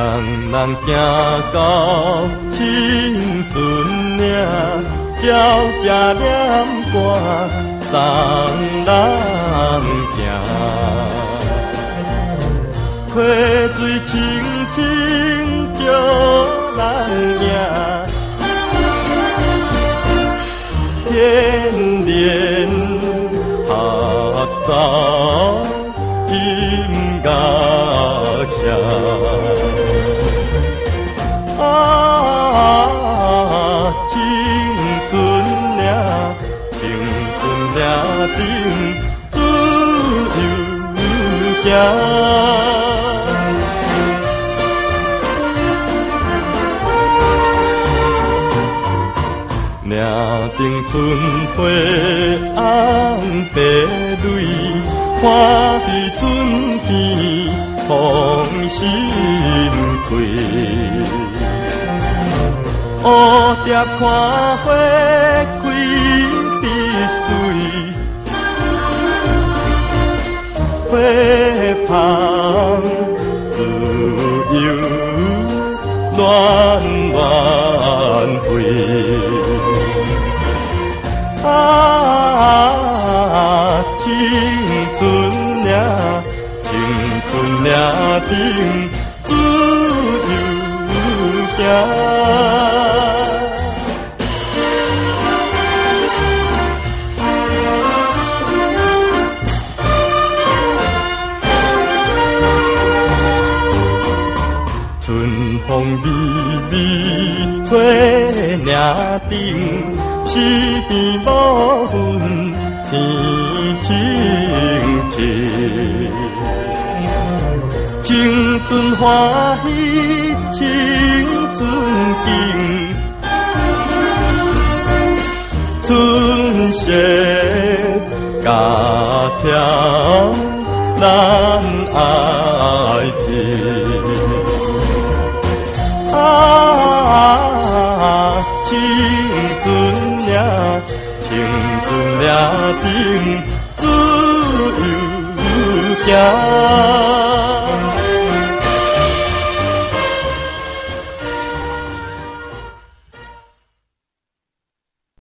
人人行到青春岭，照这念歌送人行。溪水清清照人影，天莲合奏音乐声。青春岭，青春岭顶自由行。命定春花红白蕊，看彼春天风心开。蝴蝶看花开必水，花香自由暖暖回。青春岭，青春岭顶自由行。春风微微吹岭顶，四边无云天清清。青春欢喜青春景，春色家条咱爱情。青春岭，青春岭顶自由行。